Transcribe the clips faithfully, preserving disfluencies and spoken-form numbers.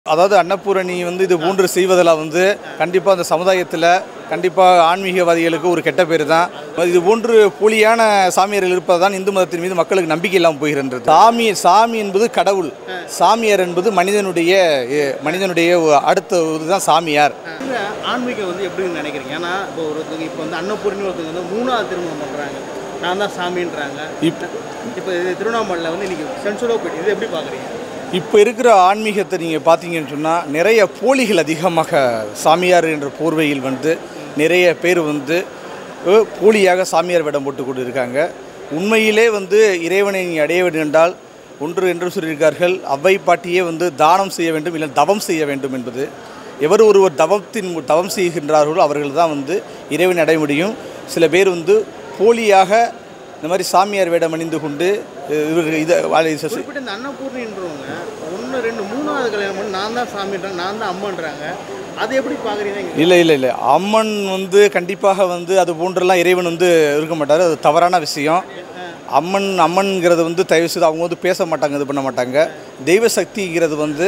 அதாவது அன்னபூரணி வந்து இது போன்று செய்வதில் வந்து கண்டிப்பாக அந்த சமுதாயத்தில் கண்டிப்பாக ஆன்மீகவாதிகளுக்கு ஒரு கெட்ட பேர் தான். இது போன்று போலியான சாமியார்கள் இருப்பதுதான் இந்து மதத்தின் மீது மக்களுக்கு நம்பிக்கை இல்லாமல் போகின்றது. சாமி சாமி என்பது கடவுள், சாமியார் என்பது மனிதனுடைய மனிதனுடைய அடுத்த இதுதான் சாமியார். ஆன்மீகம் வந்து எப்படின்னு நினைக்கிறீங்க? ஏன்னா இப்போ ஒருத்தங்க இப்போ வந்து அன்னபூரணி ஒருத்தங்க வந்து மூணாவது திருமணம் பண்ணுறாங்க, நான் தான் சாமின்றாங்க. இப்போ இப்போ திருவண்ணாமலையில் வந்து இன்றைக்கி சென்சுரோ போயிட்டு இது எப்படி பார்க்குறீங்க? இப்போ இருக்கிற ஆன்மீகத்தை நீங்கள் பார்த்தீங்கன்னு சொன்னால் நிறைய போலிகள் அதிகமாக சாமியார் என்ற போர்வையில் வந்து நிறைய பேர் வந்து போலியாக சாமியார் வேடம் போட்டு கொண்டு இருக்காங்க. உண்மையிலே வந்து இறைவனை அடைய வேண்டும் என்றால் ஒன்று என்று சொல்லியிருக்கார்கள், அவ்வை பாட்டியே வந்து தானம் செய்ய வேண்டும், இல்லை தவம் செய்ய வேண்டும் என்பது. எவர் ஒருவர் தவத்தின் தவம் செய்கின்றார்களோ அவர்கள் தான் வந்து இறைவனை அடைய முடியும். சில பேர் வந்து போலியாக இந்த மாதிரி சாமியார் வேடம் அணிந்து கொண்டு இவர்கள் இதை இந்த அன்னபூர்ணின்றவங்க ஒன்று ரெண்டு மூணாவது கல்யாணம் பண்ணி நான் தான் சாமின்றாங்க, நான் தான் அம்மன்றாங்க. அதை எப்படி பார்க்குறீங்க? இல்லை இல்லை இல்லை அம்மன் வந்து கண்டிப்பாக வந்து அது போன்றெல்லாம் இறைவன் வந்து இருக்க மாட்டார். அது தவறான விஷயம். அம்மன் அம்மன்கிறது வந்து தயவு செய்து அவங்க வந்து பேச மாட்டாங்க, இது பண்ண மாட்டாங்க. தெய்வ சக்திங்கிறது வந்து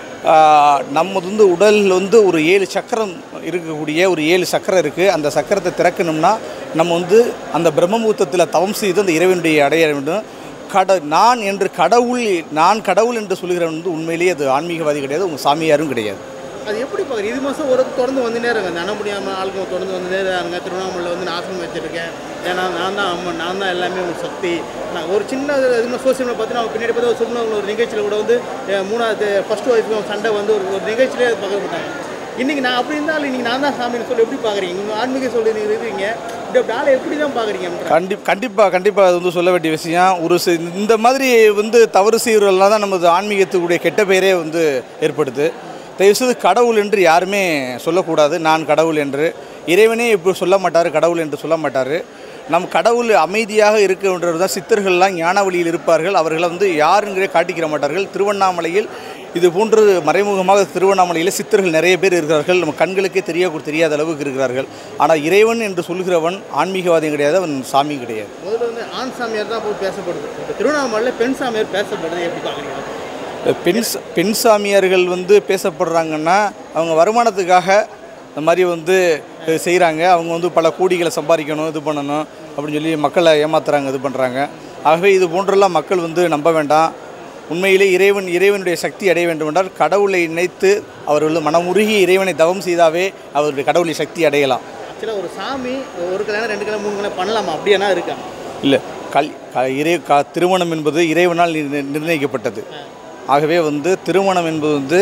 நம்ம வந்து உடலில் வந்து ஒரு ஏழு சக்கரம் இருக்கக்கூடிய ஒரு ஏழு சக்கரம் இருக்குது. அந்த சக்கரத்தை திறக்கணும்னா நம்ம வந்து அந்த பிரம்மமுகூர்த்தத்தில் தவம் செய்து அந்த இறைவனுடைய அடைய வேண்டும். கட நான் என்று கடவுள் நான் கடவுள் என்று சொல்கிறவன் வந்து உண்மையிலேயே அது ஆன்மீகவாதி கிடையாது, உங்கள் சாமியாரும் கிடையாது. அது எப்படி பார்க்குறீங்க? இது மாதம் ஒரு தொடர்ந்து வந்துனே இருங்க, அந்த அண்ண முடியாமல் ஆளுங்க தொடர்ந்து வந்துனே இருக்காங்க. திருவண்ணாமலையில் வந்து நான் ஆசிரமம் வச்சுருக்கேன், ஏன்னா நான் தான் அம்மன், நான் தான் எல்லாமே ஒரு சக்தி. நான் ஒரு சின்ன இது சோசியல் மீடியா பார்த்தீங்கன்னா அவங்க பின்னாடி பார்த்து சொன்னவங்க ஒரு நிகழ்ச்சியில் கூட வந்து மூணாவது ஃபஸ்ட்டு ஒய்ஃபுக்கும் சண்டை வந்து ஒரு ஒரு நிகழ்ச்சியிலே பார்க்க மாட்டாங்க. இன்றைக்கி நான் அப்படி இருந்தாலும் இன்றைக்கி நான் தான் சாமின்னு சொல்லி எப்படி பார்க்குறீங்க? நீங்கள் ஆன்மீக சொல்லி நீங்கள் இருக்கீங்க, இப்படி ஆளை எப்படி தான் பார்க்குறீங்க? கண்டி கண்டிப்பாக கண்டிப்பாக அது வந்து சொல்ல வேண்டிய விஷயம். ஒரு இந்த மாதிரி வந்து தவறு செய்கிறவர்களால் தான் நமது ஆன்மீகத்துக்குடைய கெட்ட பெயரே வந்து ஏற்படுது. தயவுசெய்து கடவுள் என்று யாருமே சொல்லக்கூடாது. நான் கடவுள் என்று இறைவனே இப்போ சொல்ல மாட்டார், கடவுள் என்று சொல்ல மாட்டார். நம் கடவுள் அமைதியாக இருக்கின்றது தான். சித்தர்கள்லாம் ஞான வழியில் இருப்பார்கள், அவர்களை வந்து யாருங்கிறே காட்டிக்கிற மாட்டார்கள். திருவண்ணாமலையில் இது போன்று மறைமுகமாக திருவண்ணாமலையில் சித்தர்கள் நிறைய பேர் இருக்கிறார்கள், நம்ம கண்களுக்கே தெரிய தெரியாத அளவுக்கு இருக்கிறார்கள். ஆனால் இறைவன் என்று சொல்கிறவன் ஆன்மீகவாதியும் கிடையாது, அவன் சாமி கிடையாது. முதல்ல வந்து ஆண் சாமியார் தான் போய் பேசப்படுது, திருவண்ணாமலையில் பெண் சாமியார் பேசப்படுறது எப்படி பார்க்குறீங்க? பெண் பெண் சாமியார்கள் வந்து பேசப்படுறாங்கன்னா அவங்க வருமானத்துக்காக இந்த மாதிரி வந்து செய்கிறாங்க. அவங்க வந்து பல கோடிகளை சம்பாதிக்கணும், இது பண்ணணும் அப்படின்னு சொல்லி மக்களை ஏமாத்துறாங்க, இது பண்ணுறாங்க. ஆகவே இது போன்றெல்லாம் மக்கள் வந்து நம்ப வேண்டாம். உண்மையிலே இறைவன் இறைவனுடைய சக்தி அடைய வேண்டும் என்றால் கடவுளை நினைத்து அவர்கள் மனமுருகி இறைவனை தவம் செய்தாவே அவருடைய கடவுளை சக்தி அடையலாம். ஆக்சுவலாக ஒரு சாமி ஒரு கல்யாணம் ரெண்டு கல்யாணம் மூணு கல்யாணம் பண்ணலாமா? அப்படியானா இருக்கா? இல்லை, கல் இறை க திருமணம் என்பது இறைவனால் நிர்ணயிக்கப்பட்டது. ஆகவே வந்து திருமணம் என்பது வந்து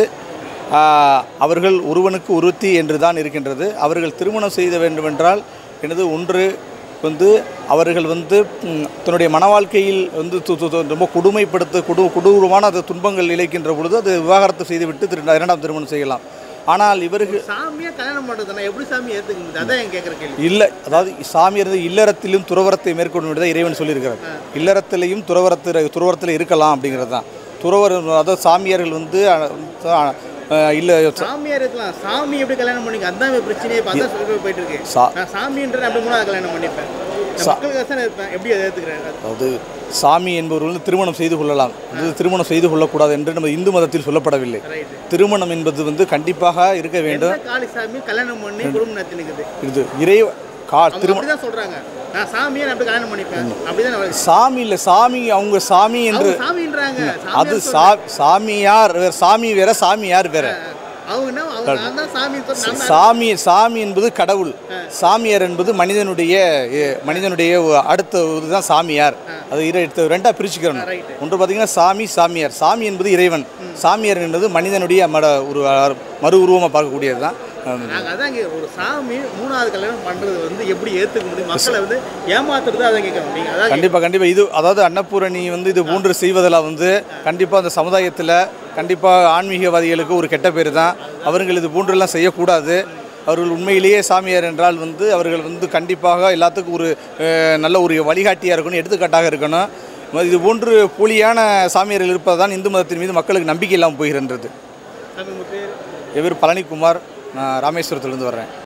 அவர்கள் ஒருவனுக்கு ஒருத்தி என்று தான் இருக்கின்றது. அவர்கள் திருமணம் செய்த வேண்டுமென்றால் எனது ஒன்று வந்து அவர்கள் வந்து தன்னுடைய மன வாழ்க்கையில் வந்து ரொம்ப கொடுமைப்படுத்த கொடு கொடூரமான அது துன்பங்கள் இழைக்கின்ற பொழுது அது விவாகரத்து செய்துவிட்டு திரு இரண்டாம் திருமணம் செய்யலாம். ஆனால் இவர்கள் சாமியாக கல்யாணம் பண்ணுறதுனா எப்படி சாமி ஏற்றுக்குது? அதான் என் கேட்குற கேள்வி. இல்லை, அதாவது சாமி இருந்து இல்லறத்திலும் துறவரத்தை மேற்கொண்டு தான் இறைவன் சொல்லியிருக்கிறார். இல்லறத்திலையும் துறவரத்தில் துறவரத்தில் இருக்கலாம் அப்படிங்கிறது தான் துறவர். அதாவது சாமியார்கள் வந்து இல்லை சாமியார் இருக்கலாம், சாமி எப்படி கல்யாணம் பண்ணிக்க அதான் பிரச்சனையே பார்த்தா சொல்லி போயிட்டு இருக்கு. நான் சாமின்ற அப்படி மூணாவது கல்யாணம் பண்ணிப்பேன், மக்களுக்கு இருப்பேன், எப்படி அதை ஏற்றுக்கிறேன்? அதாவது சாமி என்பவர்கள் வந்து திருமணம் செய்து கொள்ளலாம், இது திருமணம் செய்து கொள்ளக்கூடாது என்று நம்ம இந்து மதத்தில் சொல்லப்படவில்லை. திருமணம் என்பது வந்து கண்டிப்பாக இருக்க வேண்டும். காளி சாமி கல்யாணம் பண்ணி குடும்பம் நடத்தினுக்குது, இது இறை கா திருமணம் தான் சொல்றாங்க. நான் சாமியை அப்படி கல்யாணம் பண்ணிப்பேன் அப்படிதான். சாமி இல்லை, சாமி அவங்க சாமி என்று சாமின்றாங்க. அது சா சாமியார் வேற, சாமி வேற, சாமியார் வேற. சாமி சாமி என்பது கடவுள், சாமியார் என்பது மனிதனுடைய மனிதனுடைய அடுத்த இதுதான் சாமியார். அது ரெண்டாக பிரிச்சுக்கிறோம். ஒன்று பார்த்தீங்கன்னா சாமி சாமியார். சாமி என்பது இறைவன், சாமியார் என்பது மனிதனுடைய ஒரு மறு உருவமாக பார்க்கக்கூடியது தான். அதான் ஒரு சாமி மூணாவது கல்யாணம் பண்ணுறது வந்து எப்படி ஏற்றுக்க முடியும்? மக்களை வந்து ஏமாத்துறது அதை கேட்கணும். கண்டிப்பாக கண்டிப்பாக இது அதாவது அன்னபூரணி வந்து இது போன்று செய்வதில் வந்து கண்டிப்பாக அந்த சமுதாயத்தில் கண்டிப்பாக ஆன்மீகவாதிகளுக்கு ஒரு கெட்ட பேர் தான். அவர்கள் இது போன்றெல்லாம் செய்யக்கூடாது. அவர்கள் உண்மையிலேயே சாமியார் என்றால் வந்து அவர்கள் வந்து கண்டிப்பாக எல்லாத்துக்கும் ஒரு நல்ல ஒரு வழிகாட்டியாக இருக்கணும், எடுத்துக்காட்டாக இருக்கணும். இது போன்று போலியான சாமியார்கள் இருப்பதுதான் இந்து மதத்தின் மீது மக்களுக்கு நம்பிக்கை இல்லாமல் போகின்றது. இவர் பழனிக்குமார், நான் ராமேஸ்வரத்துலேருந்து வர்றேன்.